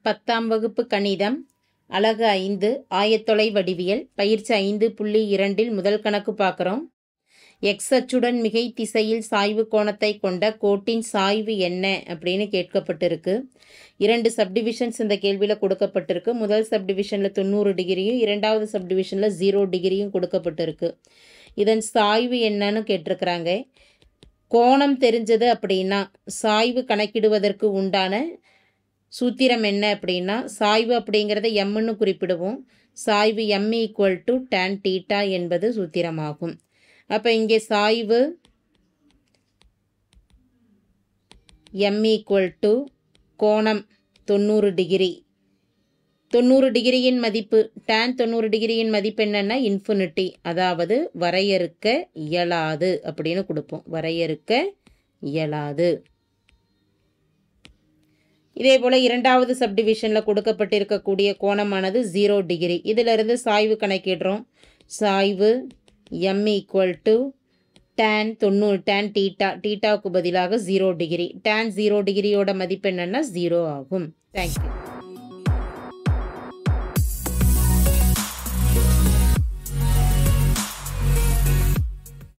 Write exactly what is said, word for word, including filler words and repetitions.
பத்தாம் வகுப்பு கணிதம் அலகு ஐந்து ஆயத்தொலை வடிவியல் பயிற்சி ஐந்து புள்ளி இரண்டில் முதல் கணக்கு பார்க்குறோம். எக்ஸ் அச்சுடன் மிகை திசையில் சாய்வு கோணத்தை கொண்ட கோட்டின் சாய்வு என்ன அப்படின்னு கேட்கப்பட்டிருக்கு. இரண்டு சப்டிவிஷன்ஸ் இந்த கேள்வியில் கொடுக்கப்பட்டிருக்கு. முதல் சப்டிவிஷனில் தொண்ணூறு டிகிரியும் இரண்டாவது சப்டிவிஷனில் ஜீரோ டிகிரியும் கொடுக்கப்பட்டிருக்கு. இதன் சாய்வு என்னன்னு கேட்டிருக்கிறாங்க. கோணம் தெரிஞ்சது அப்படின்னா சாய்வு கணக்கிடுவதற்கு உண்டான சூத்திரம் என்ன அப்படின்னா சாய்வு அப்படிங்கிறத எம்னு குறிப்பிடுவோம். சாய்வு M equal to tan theta என்பது சூத்திரமாகும். அப்போ இங்கே சாய்வு எம் ஈக்குவல் டு கோணம் தொண்ணூறு டிகிரி. தொண்ணூறு டிகிரியின் மதிப்பு டேன் தொண்ணூறு டிகிரியின் மதிப்பு என்னன்னா இன்ஃபினிட்டி, அதாவது வரையறுக்க இயலாது அப்படின்னு கொடுப்போம். வரையறுக்க இயலாது. இதே போல் இரண்டாவது சப்டிவிஷனில் கொடுக்கப்பட்டிருக்கக்கூடிய கோணமானது ஜீரோ டிகிரி. இதிலிருந்து சாய்வு கணக்கிடுறோம். சாய்வு எம் ஈக்குவல் டு டேன் தொண்ணூறு டேன் டீட்டா டீட்டாவுக்கு பதிலாக ஜீரோ டிகிரி. டேன் ஜீரோ டிகிரியோட மதிப்பு என்னென்னா ஜீரோ ஆகும். தேங்க்யூ.